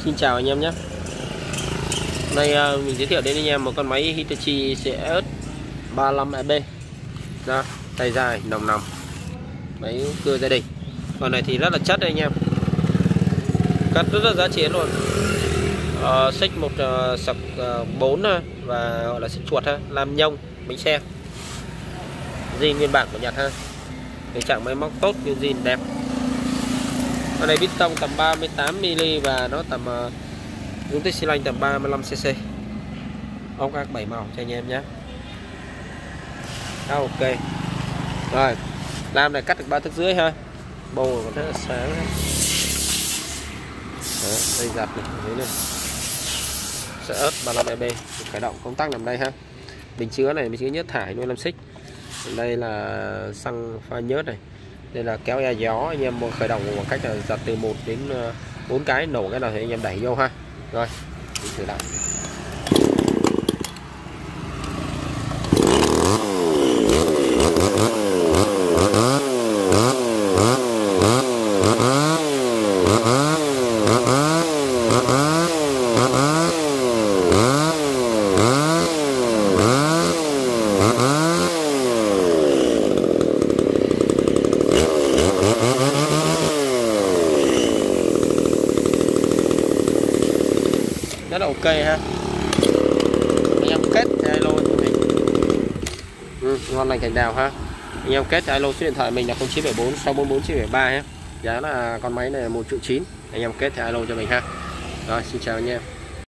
Xin chào anh em nhé. Hôm nay mình giới thiệu đến anh em một con máy Hitachi CS 35EB. Đó, tay dài nòng nòng, máy cưa gia đình. Con này thì rất là chất đấy anh em, cắt rất là giá chiến luôn. Xích một sọc 4 và gọi là xích chuột ha, làm nhông bánh xe, zin nguyên bản của Nhật ha. Tình trạng máy móc tốt, nguyên zin đẹp. Con này bít tông tầm 38mm và nó tầm dung tích xi lanh tầm 35cc. Ốc ác 7 màu cho anh em nhé. Ok. Rồi, lam này cắt được 3 tấc rưỡi ha. Bầu còn rất là sáng ha. Đó, đây giặt này, thấy này. CS 35EB, khởi động công tắc nằm đây ha. Bình chứa này, bình chứa nhớt thải nuôi 5 xích. Đây là xăng pha nhớt này. Đây là kéo e gió, anh em khởi động bằng cách là giật từ 1 đến 4 cái, nổ cái nào thì anh em đẩy vô ha. Rồi, mình thử lại. Rất là ok ha. Anh em kết thì alo cho mình. Ngon lành cành đào ha. Anh em kết thì alo số điện thoại mình là 0974 644 973 ha. Giá là con máy này 1.9 triệu. Anh em kết thì alo cho mình ha. Rồi, xin chào anh em.